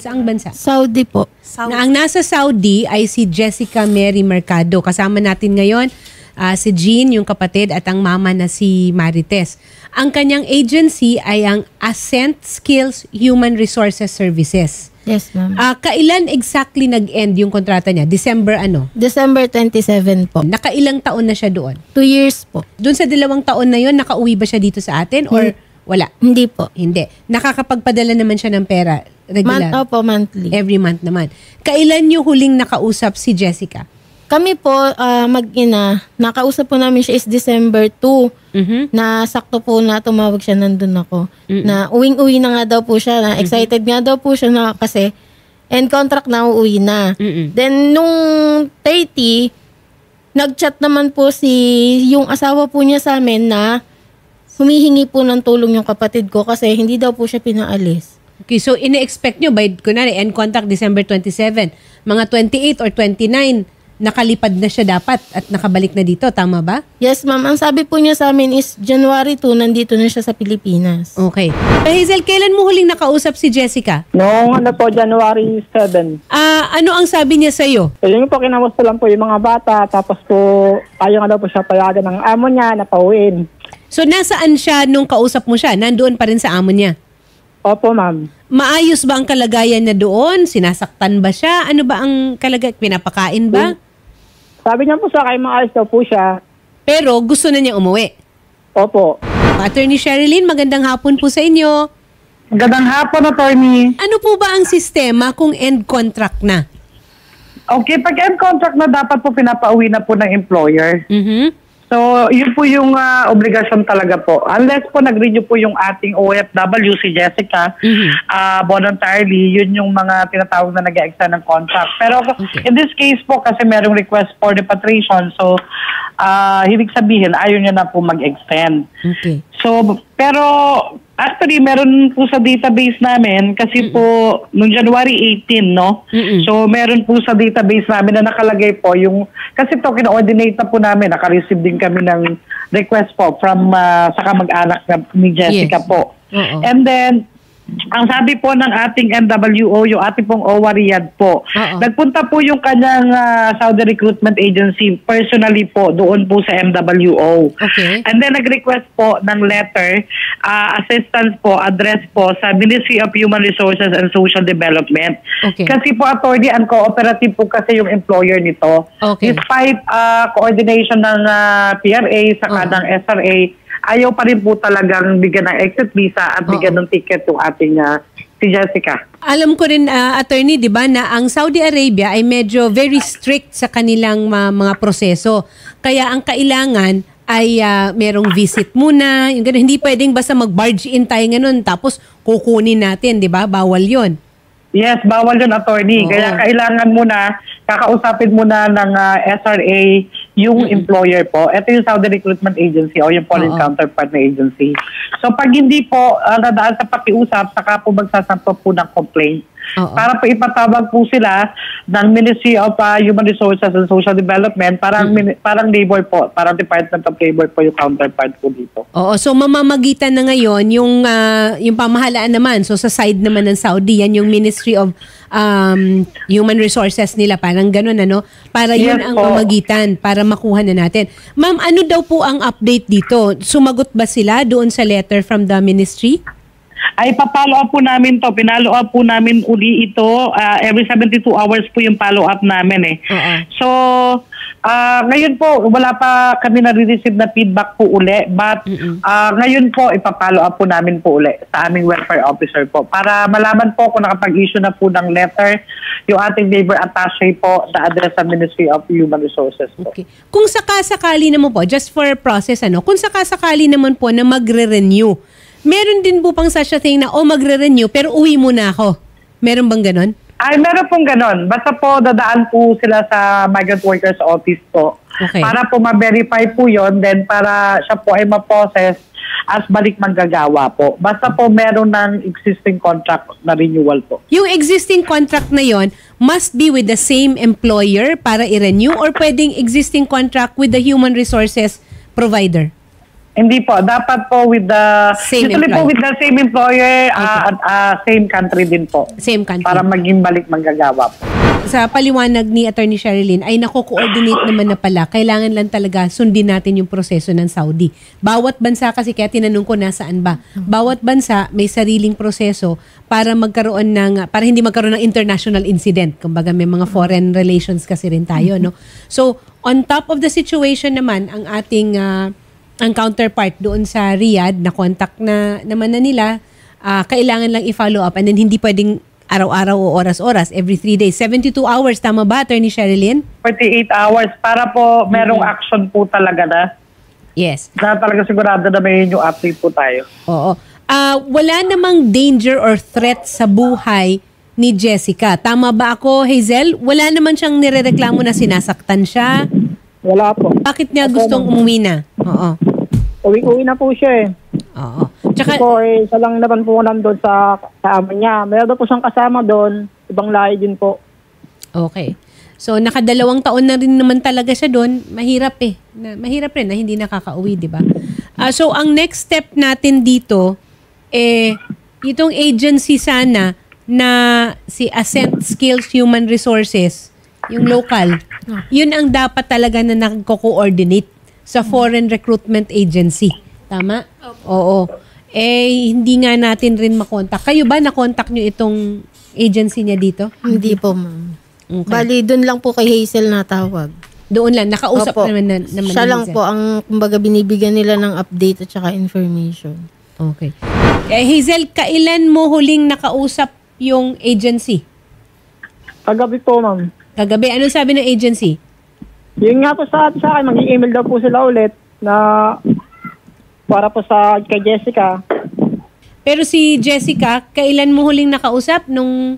Saang bansa? Saudi po. Na ang nasa Saudi ay si Jessica Mary Mercado. Kasama natin ngayon si Jean, yung kapatid, at ang mama na si Marites. Ang kanyang agency ay ang Ascent Skills Human Resources Services. Yes, ma'am. Kailan exactly nag-end yung kontrata niya? December ano? December 27 po. Nakailang taon na siya doon? 2 years po. Doon sa 2 taon na yon, nakauwi ba siya dito sa atin or wala? Hindi po. Hindi. Nakakapagpadala naman siya ng pera regular? Monthly. Every month naman. Kailan niyo huling nakausap si Jessica? Kami po, mag-ina, nakausap po namin siya is December 2. Na sakto po na tumawag siya, nandun ako. Na uwing-uwi na nga daw po siya. Na excited nga daw po siya na kasi end contract na uuwi na. Then, nung 30, nag-chat naman po yung asawa po niya sa amin na humihingi po ng tulong yung kapatid ko kasi hindi daw po siya pinaalis. Okay, so ine-expect nyo by, kunwari, end contract December 27, mga 28 or 29, nakalipad na siya dapat at nakabalik na dito, tama ba? Yes, ma'am. Ang sabi po niya sa amin is January 2, nandito na siya sa Pilipinas. Okay. Hazel, kailan mo huling nakausap si Jessica? Noong January 7. Ano ang sabi niya sa'yo? Yung po, kinamusta lang po yung mga bata, tapos po, ayaw nga daw po siya payagan ng amo niya na pauwiin. So, nasaan siya nung kausap mo siya? Nandoon pa rin sa amo niya? Opo, ma'am. Maayos ba ang kalagayan niya doon? Sinasaktan ba siya? Ano ba ang kalagayan? Pinapakain ba? Sabi niya po sa akin, maayos daw po siya. Pero gusto na niya umuwi? Opo. Attorney Sherilyn, magandang hapon po sa inyo. Magandang hapon, attorney. Ano po ba ang sistema kung end contract na? Okay, pag end contract na, dapat po pinapauwi na po ng employer. So, yun po yung obligasyon talaga po. Unless po nag-renew po yung ating OFW, si Jessica, voluntarily, yun yung mga tinatawag na nag-extend ng contract. Pero in this case po, kasi merong request for repatriation, so, ibig sabihin, ayaw niya na po mag-extend. Okay. So, pero actually, meron po sa database namin kasi po noong January 18, no? So, meron po sa database namin na nakalagay po yung, kasi to kina-ordinate na po namin, naka-receive din kami ng request po from sa kamag-anak ni Jessica po. And then, ang sabi po ng ating NWO, yung ating pong OWA Riyadh po, nagpunta po yung kanyang Saudi Recruitment Agency personally po doon po sa MWO. Okay. And then nag-request po ng letter, assistance po, address po sa Ministry of Human Resources and Social Development. Okay. Kasi po, attorney, uncooperative po kasi yung employer nito. Okay. Despite coordination ng PRA sa ng SRA, ayaw pa rin po talagang bigyan ng exit visa at bigyan ng ticket yung ating si Jessica. Alam ko rin, attorney, di ba, na ang Saudi Arabia ay medyo very strict sa kanilang mga proseso. Kaya ang kailangan ay merong visit muna. Yung ganun, hindi pwedeng basta mag-barge in tayo ganun tapos kukunin natin, di ba? Bawal yon. Yes, bawal yun, attorney. Kaya kailangan muna, kakausapin muna ng SRA yung employer po. Ito yung Saudi Recruitment Agency o yung foreign counterpart na agency. So pag hindi po nadaan sa pakiusap, saka po magsasampa po ng complaint. Para po ipatawag po sila ng Ministry of Human Resources and Social Development, parang labor po, parang Department of Labor po yung counterpart po dito. Oo, so mamamagitan na ngayon yung pamahalaan naman. So sa side naman ng Saudi, yan yung Ministry of Human Resources nila, parang ganun ano, para yun ang mamagitan para makuha na natin. Ma'am, ano daw po ang update dito? Sumagot ba sila doon sa letter from the ministry? Ay papalo up po namin to. Pinalo up po namin uli ito. Every 72 hours po yung follow up namin So, ngayon po, wala pa kami na-receive na feedback po uli. But ngayon po, ipapalo up po namin po uli sa aming welfare officer po. Para malaman po kung nakapag-issue na po ng letter yung ating labor attaché po sa address sa Ministry of Human Resources po. Okay. Kung sakasakali naman po, just for process, kung sakasakali naman po na magre-renew, meron din po pang such a thing na magre-renew pero uwi muna ako. Meron bang ganon? Ay, meron pong ganon. Basta po dadaan po sila sa Migrant Workers Office po. Okay. Para po ma-verify po yon, then para siya po ay ma-process as balik manggagawa po. Basta po meron ng existing contract na renewal po. Yung existing contract na yon must be with the same employer para i-renew or pwedeng existing contract with the human resources provider? Hindi po. Dapat po with the... Same usually employer. po with the same employer, same country din po. Same country. Para maging balik manggagawa po. Sa paliwanag ni Attorney Sherilyn ay nako-coordinate naman na pala. Kailangan lang talaga sundin natin yung proseso ng Saudi. Bawat bansa kasi, kaya tinanong ko nasaan ba. Bawat bansa may sariling proseso para para hindi magkaroon ng international incident. Kumbaga may mga foreign relations kasi rin tayo, no? So, on top of the situation naman, ang ating ang counterpart doon sa Riyadh, na contact na naman na nila, kailangan lang i-follow up and then hindi pwedeng araw-araw o oras-oras, every 3 days. 72 hours, tama ba, Attorney Sherilyn? 48 hours para po merong action po talaga na. Yes. Na talaga sigurado na may new update po tayo. Oo. Wala namang danger or threat sa buhay ni Jessica. Tama ba ako, Hazel? Wala naman siyang nirereklamo na sinasaktan siya? Wala po. Bakit niya gustong umuwi na? Oo. Uwi-uwi na po siya eh. Oo. Tsaka, Po, isa lang naman po nandun sa amo niya. Meron daw po siyang kasama doon. Ibang lahi din po. okay. So, nakadalawang taon na rin naman talaga siya doon. Mahirap eh. Mahirap rin na hindi nakakauwi, di ba? So, ang next step natin dito, itong agency sana na si Ascent Skills Human Resources, yung local, yun ang dapat talaga na nagko-coordinate sa foreign recruitment agency. Tama? Oo. Hindi nga natin rin makontak. Kayo ba nakontak nyo itong agency niya dito? Hindi po, ma'am. Okay. Bali, doon lang po kay Hazel natawag. Doon lang, nakausap Opo. naman Siya ni lang Hazel. po ang, kumbaga, binibigyan nila ng update at saka information. Okay. Hazel, kailan mo huling nakausap yung agency? Kagabi po, ma'am. Kagabi. Ano sabi ng agency? Yun nga po sa akin, mag-email daw po sila ulit na para po kay Jessica. Pero si Jessica, kailan mo huling nakausap? Nung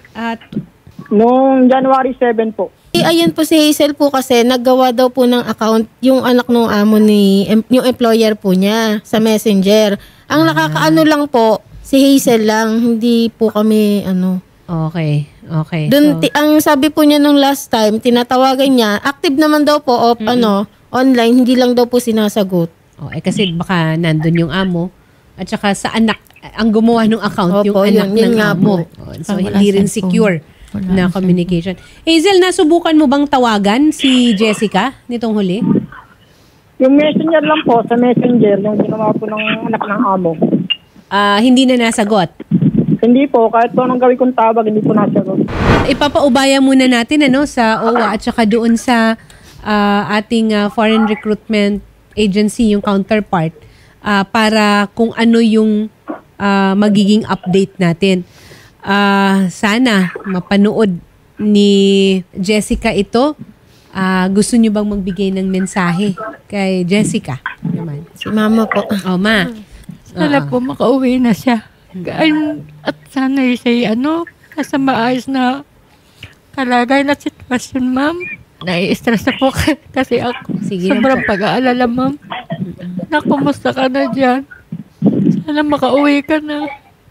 Noong January 7 po. Ayan po si Hazel po kasi naggawa daw po ng account yung anak ng amo yung employer po niya sa Messenger. Ang nakakaano lang po, si Hazel lang, hindi po kami Okay. Dun, ang sabi po niya nung last time, tinatawagan niya, active naman daw po online, hindi lang daw po sinasagot. Kasi baka nandun yung amo at saka sa anak, ang gumawa ng account, Opo, yung anak yun ng nga amo. po. So, Wala hindi rin cellphone. secure na communication. Hazel, nasubukan mo bang tawagan si Jessica nitong huli? Yung messenger lang po, sa messenger, yung ginawa po ng anak ng amo. Hindi na nasagot. Hindi po, kahit po anong gawin kong tawag, hindi po nasagot. Ipapaubaya muna natin sa OWA at saka doon sa ating foreign recruitment agency, yung counterpart, para kung ano yung magiging update natin. Sana mapanood ni Jessica ito. Gusto niyo bang magbigay ng mensahe kay Jessica naman? Si mama po. Ma. Sana po makauwi na siya. At sana siya nasa maayos na kalagay na sitwasyon, ma'am. Nai-stress na po kasi ako. Sige lang Sobrang po. pag-aalala, ma'am. Kumusta ka na dyan? Sana makauwi ka na.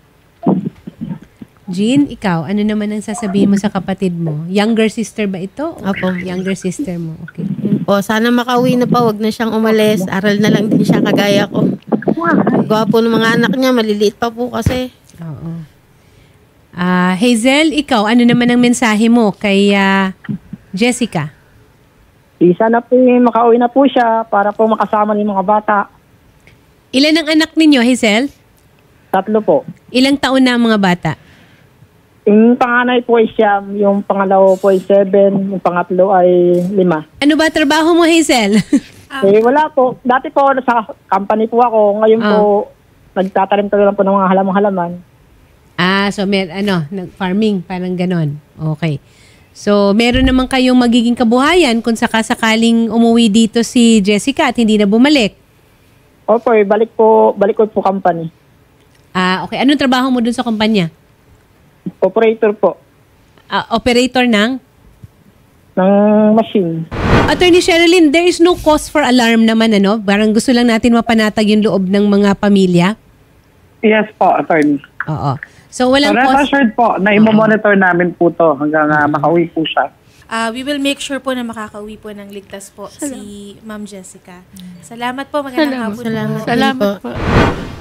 Jean, ikaw, ano naman ang sasabihin mo sa kapatid mo? Younger sister ba ito? Opo. Younger sister mo, okay. Yun po, sana makauwi na pa, wag na siyang umalis. Aral na lang din siya kagaya ko. Gwapo ng mga anak niya, maliliit pa po kasi. Oo. Hazel, ikaw, ano naman ang mensahe mo kay Jessica? Sana po makauwi na po siya para po makasama ng mga bata. Ilan ang anak ninyo, Hazel? 3 po. Ilang taon na ang mga bata? Yung panganay po ay Siyam, yung pangalawa po ay 7, yung pangatlo ay 5. Ano ba trabaho mo, Hazel? Wala po. Dati po sa company po ako. Ngayon po, nagtatanim-tanim lang po ng mga halaman-halaman. So farming, parang ganon. Okay. So, meron naman kayong magiging kabuhayan kung sakasakaling umuwi dito si Jessica at hindi na bumalik. Opo, balik ko po company. Okay. Anong trabaho mo dun sa kumpanya? Operator po Operator ng? ng machine. Attorney Sherilyn, there is no cause for alarm naman, Parang gusto lang natin mapanatag yung loob ng mga pamilya. Yes po, attorney. Oo. So, walang So, rest cause. assured po na i-monitor namin po to hanggang makauwi po siya. we will make sure po na makakauwi po ng ligtas po si Ma'am Jessica. Salamat po. Magandang hapon po. Salamat. Salamat po.